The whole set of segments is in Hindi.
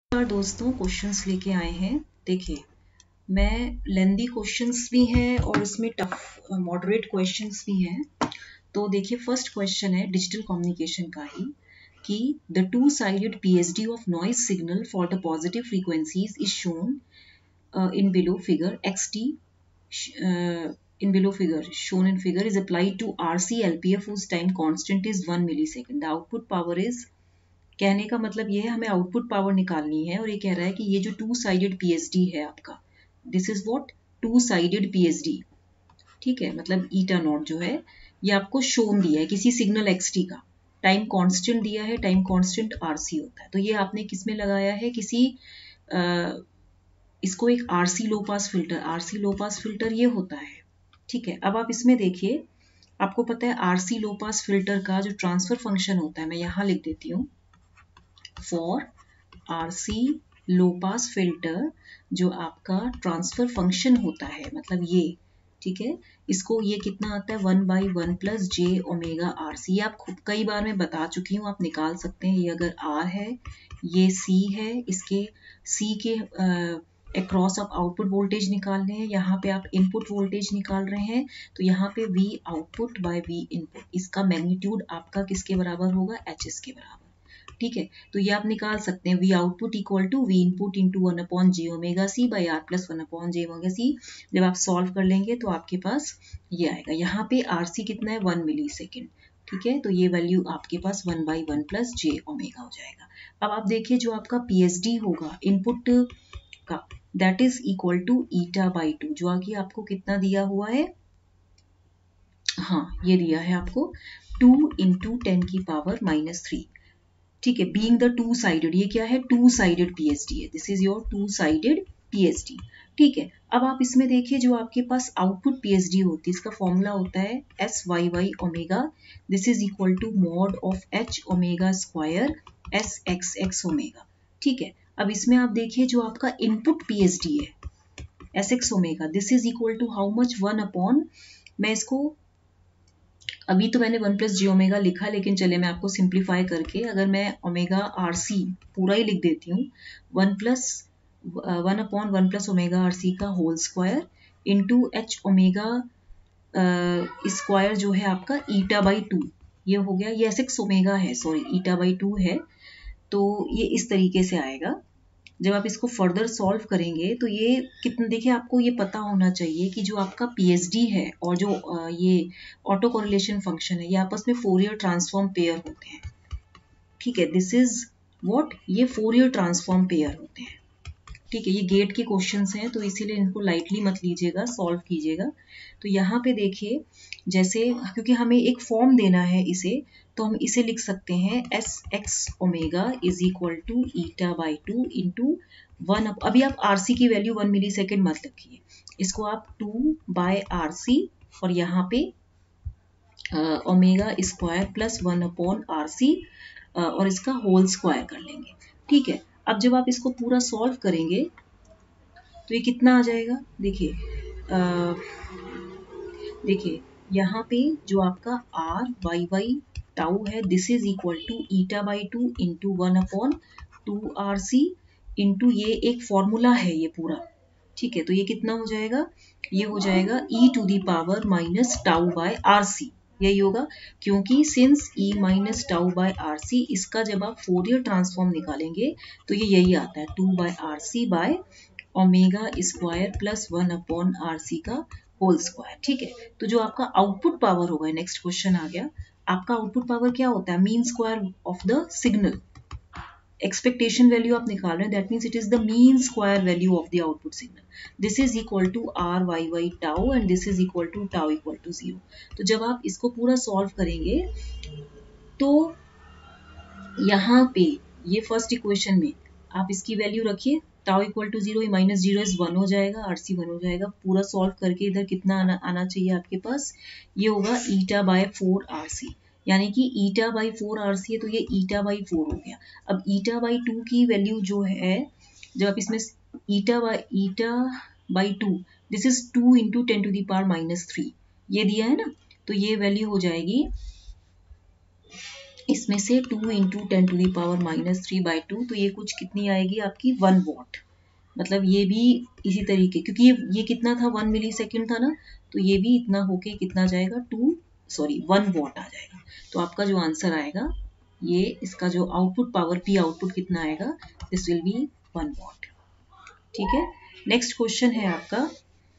दोस्तों क्वेश्चंस लेके आए हैं। देखिए, मैं लेंदी क्वेश्चंस भी हैं और इसमें टफ मॉडरेट क्वेश्चंस भी हैं। तो देखिए, फर्स्ट क्वेश्चन है डिजिटल कम्युनिकेशन का ही कि the two sided PSD of noise signal for the positive frequencies is shown in below figure xt in below figure shown in figure is applied to RC LPF whose time constant is 1 millisecond. The output power is, कहने का मतलब ये है हमें आउटपुट पावर निकालनी है और ये कह रहा है कि ये जो टू साइडेड पीएसडी है आपका, this is what two sided PSD, ठीक है। मतलब ईटा नॉट जो है ये आपको शोन दिया है किसी सिग्नल एक्सटी का, टाइम कांस्टेंट दिया है, टाइम कांस्टेंट आरसी होता है। तो ये आपने किस में लगाया है, किसी इसको एक RC low pass filter, RC low pass filter ये होता है, ठीक है। अब आप इसमें देखिए, आपको पता है आरसी लो पास फिल्टर का जो ट्रांसफर फंक्शन होता है, मैं यहां लिख देती हूँ, for RC low pass filter जो आपका ट्रांसफर फंक्शन होता है, मतलब ये, ठीक है, इसको ये कितना आता है 1/1 plus j omega R C. ये आप खुद कई बार मैं बता चुकी हूँ, आप निकाल सकते हैं। ये अगर आर है, ये सी है, इसके सी के अक्रॉस आप आउटपुट वोल्टेज निकालने हैं, यहाँ पे आप इनपुट वोल्टेज निकाल रहे हैं, तो यहाँ पे V output by V input, इसका मैग्नीट्यूड आपका किसके बराबर होगा, HS के बराबर, ठीक है। तो ये आप निकाल सकते हैं, V output equal to V input into 1/j omega C by R plus 1/j omega C. जब आप सॉल्व कर लेंगे तो आपके पास ये आएगा। यहाँ पे RC कितना है 1 मिली सेकेंड, ठीक है। तो ये वैल्यू आपके पास 1/1 प्लस जे ओमेगा हो जाएगा। अब आप देखिए, जो आपका पीएसडी होगा इनपुट का, that is equal to eta by 2, जो आगे आपको कितना दिया हुआ है, हाँ ये दिया है आपको 2 इंटू 10⁻⁻3, ठीक है। बीइंग द टू साइडेड, ये क्या है, टू साइडेड पीएसडी है, this is your two sided PSD, ठीक है। अब आप इसमें देखिए, जो आपके पास आउटपुट पीएसडी होती है, इसका फॉर्मूला होता है S Y Y omega, this is equal to mod of H omega square S X X omega, ठीक है। अब इसमें आप देखिए, जो आपका इनपुट पीएसडी है S X omega, this is equal to how much 1/, मैं इसको अभी तो मैंने 1 प्लस जे ओमेगा लिखा, लेकिन चले मैं आपको सिंप्लीफाई करके, अगर मैं ओमेगा आर सी पूरा ही लिख देती हूँ, 1/1 प्लस ओमेगा आर सी का whole square into H omega square जो है आपका ईटा बाई 2, ये हो गया, ये एस एक्स ओमेगा है, सॉरी ईटा बाई 2 है। तो ये इस तरीके से आएगा। जब आप इसको फर्दर सॉल्व करेंगे तो ये कितने, देखिए आपको ये पता होना चाहिए कि जो आपका पीएसडी है और जो ये ऑटो कोरिलेशन फंक्शन है, ये आपस में फोरियर ट्रांसफॉर्म पेयर होते हैं, ठीक है। दिस इज व्हाट, ये फोरियर ट्रांसफॉर्म पेयर होते हैं, ठीक है। ये गेट के क्वेश्चंस हैं, तो इसीलिए इनको लाइटली मत लीजिएगा, सॉल्व कीजिएगा। तो यहाँ पे देखिए, जैसे क्योंकि हमें एक फॉर्म देना है इसे, तो हम इसे लिख सकते हैं S X omega is equal to eta by 2 into 1। अभी आप आरसी की वैल्यू 1 मिली सेकेंड मत लिखिए, इसको आप 2 बाय आरसी और यहाँ पे ओमेगा स्क्वायर प्लस 1/RC और इसका होल स्क्वायर कर लेंगे, ठीक है। अब जब आप इसको पूरा सॉल्व करेंगे तो ये कितना आ जाएगा, देखिए देखिए यहाँ पे जो आपका आर वाई वाई टाउ है, this is equal to eta by 2 into 1/2RC into ये एक फॉर्मूला है ये पूरा, ठीक है। तो ये कितना हो जाएगा, ये हो जाएगा e to the power minus tau by RC, यही होगा, क्योंकि since e minus tau by RC, इसका जब आप फोरियर ट्रांसफॉर्म निकालेंगे तो ये यही आता है 2/RC by omega square plus 1/RC का होल स्क्वायर, ठीक है। तो जो आपका आउटपुट पावर होगा, नेक्स्ट क्वेश्चन आ गया, आपका आउटपुट पावर क्या होता है, mean square of the signal, expectation value आप निकाल रहे हैं, that means it is the mean square value of the output signal, this is equal to R Y Y tau and this is equal to tau equal to 0। तो जब आप इसको पूरा सॉल्व करेंगे तो यहाँ पे ये फर्स्ट इक्वेशन में आप इसकी वैल्यू रखिए, tau equal to 0, minus 0 is 1 हो जाएगा, आरसी 1 हो जाएगा। पूरा सॉल्व करके इधर कितना आना चाहिए आपके पास, ये होगा ईटा बाय 4RC, यानी कि ईटा बाई 4RC है तो ये ईटा बाई 4 हो गया। अब ईटा बाई 2 की वैल्यू जो है, जब आप इसमें eta by 2, this is 2 into 10⁻⁻3, ये दिया है ना, तो ये वैल्यू हो जाएगी इसमें से 2 इंटू 10⁻⁻³ तो ये कुछ कितनी आएगी आपकी 1 वॉट। मतलब ये भी इसी तरीके, क्योंकि ये कितना था 1 मिली सेकेंड था ना, तो ये भी इतना होके कितना जाएगा 1 वॉट आ जाएगा। तो आपका जो आंसर आएगा ये इसका जो आउटपुट पावर पी आउटपुट कितना आएगा, दिस विल बी 1 वॉट। ठीक है, नेक्स्ट क्वेश्चन है आपका,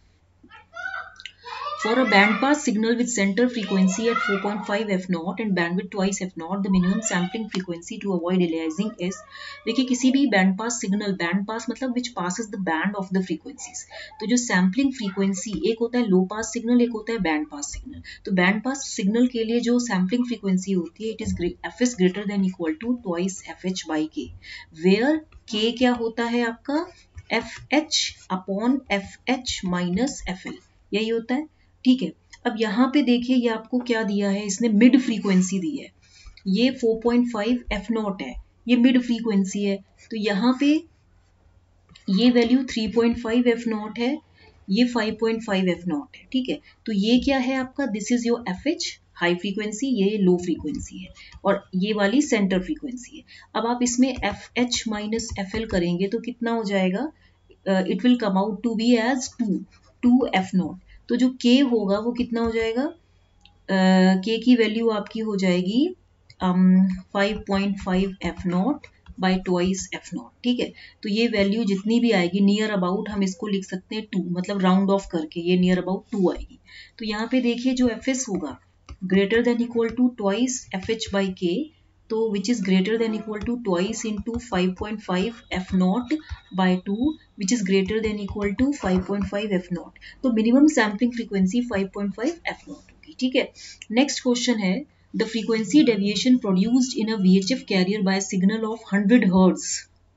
For a band pass signal with center frequency at 4.5 f0 and bandwidth twice f0, the minimum sampling frequency to avoid aliasing is। देखिए किसी भी band pass signal, band pass मतलब which passes the band of the frequencies, तो जो सैम्पलिंग फ्रीक्वेंसी, एक होता है लो पास सिग्नल, एक होता है बैंड पास सिग्नल। तो बैंड पास सिग्नल के लिए जो सैम्पलिंग फ्रीक्वेंसी होती है, it is F is greater than equal to twice F H by K, where K क्या होता है आपका F H upon F H minus F L, यही होता है। ठीक है, अब यहाँ पे देखिए ये आपको क्या दिया है, इसने मिड फ्रीक्वेंसी दी है, ये 4.5 f0 है, ये मिड फ्रीक्वेंसी है, तो यहाँ पे ये वैल्यू 3.5 f0 है, ये 5.5 f0 है। ठीक है, तो ये क्या है आपका, this is your F H high frequency, ये लो फ्रीक्वेंसी है, और ये वाली सेंटर फ्रीक्वेंसी है। अब आप इसमें F H minus F L करेंगे तो कितना हो जाएगा, it will come out to be as 2 f0। तो जो k होगा वो कितना हो जाएगा, k की वैल्यू आपकी हो जाएगी 5.5 f0 बाई ट्वाइस f0। ठीक है, तो ये वैल्यू जितनी भी आएगी नियर अबाउट हम इसको लिख सकते हैं 2, मतलब राउंड ऑफ करके ये नियर अबाउट 2 आएगी। तो यहाँ पे देखिए जो fs होगा greater than equal to twice fh by k, तो which is greater than equal to twice into 5.5 f0 by 2 which is greater than equal to 5.5 f0। तो मिनिमम सैम्पलिंग फ्रीक्वेंसी 5.5 f0 होगी। ठीक है, नेक्स्ट क्वेश्चन है, the frequency deviation produced in a VHF carrier by signal of 100 hertz,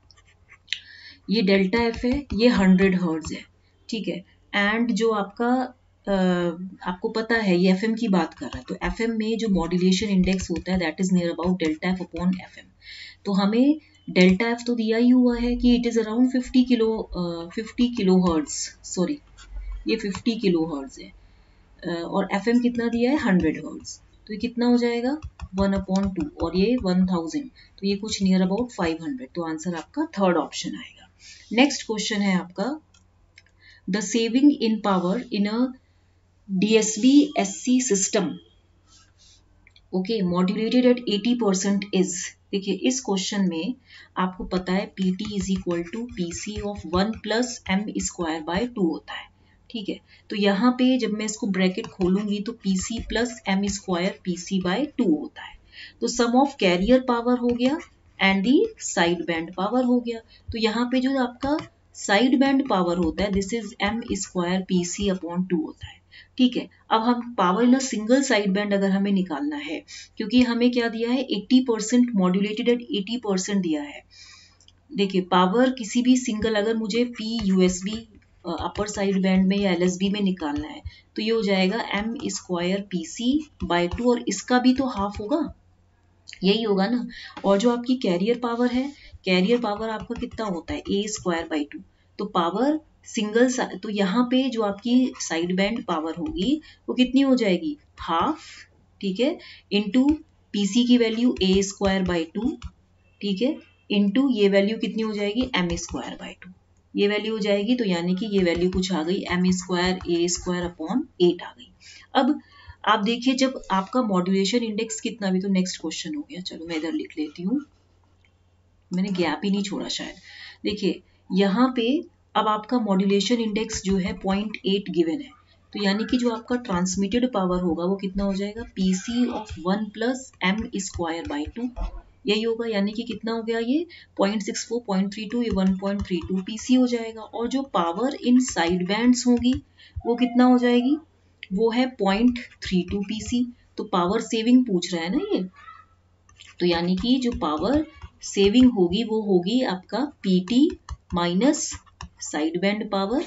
ये डेल्टा एफ है, ये 100 हर्ट्ज है। ठीक है, एंड जो आपका आपको पता है ये एफएम की बात कर रहा है, तो एफएम में जो मॉड्यूलेशन इंडेक्स होता है that is near about delta F upon FM. तो हमें डेल्टा एफ तो दिया ही हुआ है कि it is around 50 kilo hertz, sorry ये 50 किलो हर्ट्ज है, और एफएम कितना दिया है 100 हर्ट्ज, तो ये कितना हो जाएगा 1/2 और ये 1000, तो ये कुछ नियर अबाउट 500, तो आंसर आपका थर्ड ऑप्शन आएगा। नेक्स्ट क्वेश्चन है आपका, the saving in power in a DSB SC system okay modulated at 80% is. देखिए इस क्वेश्चन में आपको पता है PT is equal to PC of 1 plus m square by 2 होता है। ठीक है, तो यहाँ पे जब मैं इसको ब्रैकेट खोलूंगी तो PC plus m square PC by 2 होता है। तो सम ऑफ कैरियर पावर हो गया and the side band power हो गया। तो यहाँ पे जो आपका साइड बैंड पावर होता है this is m square PC upon 2 होता है। ठीक है, अब हम power in single side band अगर हमें निकालना है, क्योंकि हमें क्या दिया है 80% मॉड्यूलेटेड एट 80% दिया है। देखिए पावर किसी भी सिंगल, अगर मुझे P USB upper side band में या एलएसबी में निकालना है तो ये हो जाएगा m स्क्वायर PC बाय 2, और इसका भी तो हाफ होगा, यही होगा ना। और जो आपकी कैरियर पावर है, कैरियर पावर आपका कितना होता है a स्क्वायर बाई 2, तो पावर सिंगल, तो यहाँ पे जो आपकी साइड बैंड पावर होगी वो कितनी हो जाएगी हाफ। ठीक है, इनटू PC की वैल्यू a स्क्वायर बाई 2, ठीक है, इनटू ये वैल्यू कितनी हो जाएगी m स्क्वायर बाई 2, ये वैल्यू हो जाएगी, तो यानी कि ये वैल्यू कुछ आ गई m square a square upon 8 आ गई। अब आप देखिए जब आपका मॉड्यूलेशन इंडेक्स कितना भी, तो नेक्स्ट क्वेश्चन हो गया, चलो मैं इधर लिख लेती हूँ, मैंने गैप ही नहीं छोड़ा शायद। देखिए यहाँ पे अब आपका मॉड्यूलेशन इंडेक्स जो है 0.8 गिवन है, तो यानी कि जो आपका ट्रांसमिटेड पावर होगा वो कितना हो जाएगा PC of 1 plus m square by 2, यही होगा, यानी कि कितना हो गया ये 0.64 0.32, ये 1.32 PC हो जाएगा। और जो पावर इन साइड बैंड्स होगी वो कितना हो जाएगी, वो है 0.32 PC। तो पावर सेविंग पूछ रहा है ना ये, तो यानी कि जो पावर सेविंग होगी वो होगी आपका PT minus side band power,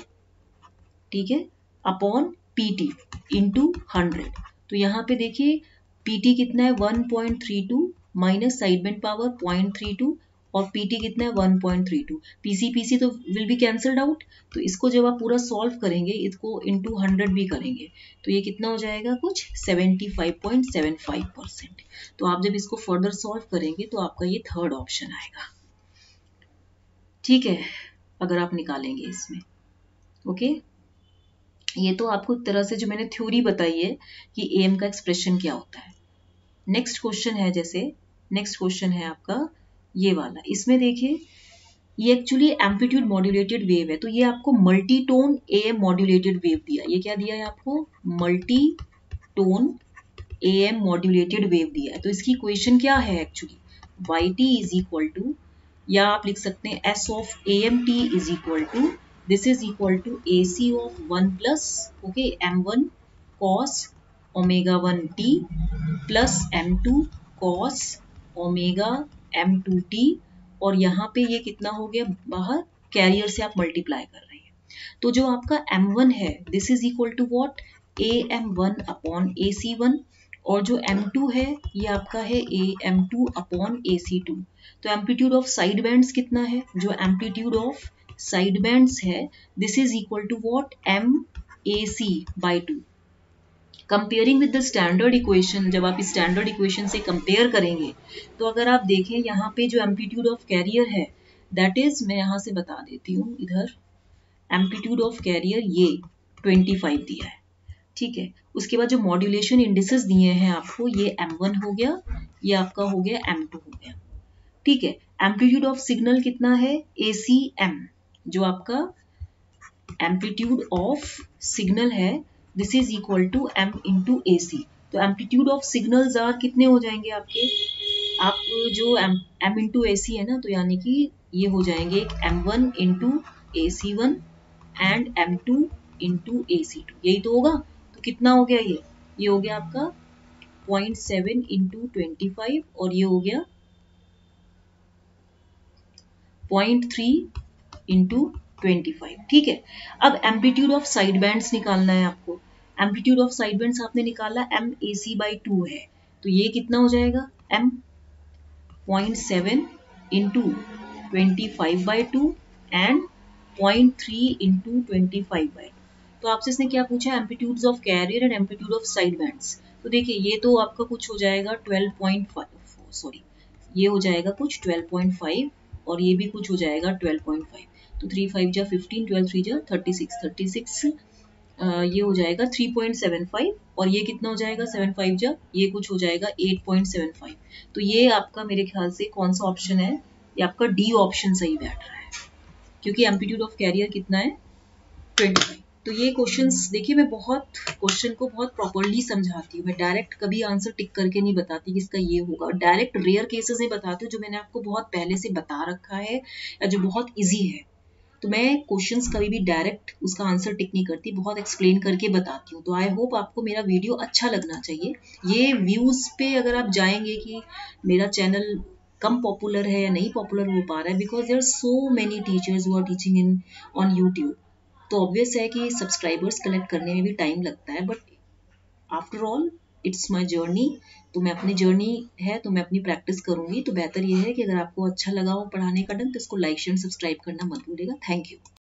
ठीक है, अपॉन PT इंटू 100। तो यहाँ पे देखिए PT कितना है 1.32 माइनस साइड बैंड पावर 0.32, और PT कितना है 1.32। PC तो विल बी कैंसल्ड आउट, तो इसको जब आप पूरा सॉल्व करेंगे, इसको इंटू 100 भी करेंगे तो ये कितना हो जाएगा कुछ 75.75%। तो आप जब इसको फर्दर सॉल्व करेंगे तो आपका ये थर्ड ऑप्शन आएगा, ठीक है, अगर आप निकालेंगे इसमें। ओके, ये तो आपको एक तरह से जो मैंने थ्योरी बताई है कि AM का एक्सप्रेशन क्या होता है। नेक्स्ट क्वेश्चन है, जैसे नेक्स्ट क्वेश्चन है आपका ये वाला। इसमें देखिए ये एक्चुअली एम्पलीट्यूड मॉड्यूलेटेड वेव है, तो ये आपको multi tone AM modulated wave दिया। ये क्या दिया है आपको? Multi tone AM modulated wave दिया है। तो इसकी इक्वेशन क्या है actually? YT is equal to, या आप लिख सकते हैं S of AMT is equal to, this is equal to AC of 1 plus okay M1 cos omega 1t plus M2 cos omega M2t, और यहाँ पे ये कितना हो गया बाहर, कैरियर से आप मल्टीप्लाई कर रहे हैं। तो जो आपका M1 है this is equal to what, AM1 upon AC1, और जो M2 है ये आपका है AM2 अपॉन AC2। तो एम्पलीट्यूड ऑफ साइड बैंड्स कितना है? जो एम्पलीट्यूड ऑफ साइड बैंड्स है this is equal to what, MAC by 2। Comparing with the standard equation, जब आप स्टैंडर्ड इक्वेशन से कंपेयर करेंगे तो अगर आप देखें यहाँ पे जो एम्पलीट्यूड ऑफ कैरियर है दैट इज, मैं यहाँ से बता देती हूँ, इधर एम्पलीट्यूड ऑफ कैरियर ये 25 दिया है, ठीक है। उसके बाद जो मॉड्यूलेशन इंडिसेस दिए हैं आपको, ये M1 हो गया, ये आपका हो गया M2 हो गया, ठीक है। एम्पलीट्यूड ऑफ सिग्नल कितना है? ACM, जो आपका एम्पलीट्यूड ऑफ सिग्नल है this is equal to M into AC। तो एम्पलीट्यूड ऑफ सिग्नल्स आर कितने हो जाएंगे आपके, आप जो M इंटू AC है ना, तो यानी कि ये हो जाएंगे M1 into AC1 and M2 into AC2, यही तो होगा। तो कितना हो गया ये हो गया आपका 0.7 इंटू 25, और ये हो गया 0.3 इंटू 25, ठीक है। अब एम्पलीट्यूड ऑफ साइड बैंड्स निकालना है आपको। एम्पलीट्यूड ऑफ साइड बैंड्स आपने निकाला MAC बाई 2 है, तो ये कितना हो जाएगा M 0.7 into 25 by 2 and 0.3 into 25 by 2। तो आपसे इसने क्या पूछा? Amplitudes of carrier and amplitude of side bands. तो देखिए ये तो आपका कुछ हो जाएगा 12.5, सॉरी ये हो जाएगा कुछ 12.5, और ये भी कुछ हो जाएगा 12.5। तो 3 5 जा 15, 12 3 जा 36, ये हो जाएगा 3.75, और ये कितना हो जाएगा 7 5 जा, ये कुछ हो जाएगा 8.75। तो ये आपका मेरे ख्याल से कौन सा ऑप्शन है? ये आपका D ऑप्शन सही बैठ रहा है, क्योंकि एम्पलीट्यूड ऑफ कैरियर कितना है 25। तो ये क्वेश्चंस देखिए, मैं बहुत क्वेश्चन को बहुत प्रॉपर्ली समझाती हूँ, मैं डायरेक्ट कभी आंसर टिक करके नहीं बताती कि इसका ये होगा। डायरेक्ट रेयर केसेस में बताती हूँ जो मैंने आपको बहुत पहले से बता रखा है या जो बहुत इजी है। तो मैं क्वेश्चंस कभी भी डायरेक्ट उसका आंसर टिक नहीं करती, बहुत एक्सप्लेन करके बताती हूँ। तो आई होप आपको मेरा वीडियो अच्छा लगना चाहिए। ये व्यूज पे अगर आप जाएंगे कि मेरा चैनल कम पॉपुलर है या नहीं पॉपुलर हो पा रहा है, because there are so many teachers who are teaching in on YouTube, तो ऑब्वियस है कि सब्सक्राइबर्स कलेक्ट करने में भी टाइम लगता है, but after all it's my journey. तो मैं अपनी जर्नी है तो मैं अपनी प्रैक्टिस करूंगी। तो बेहतर ये है कि अगर आपको अच्छा लगा हो पढ़ाने का ढंग तो इसको लाइक शेयर सब्सक्राइब करना मत भूलिएगा। Thank you.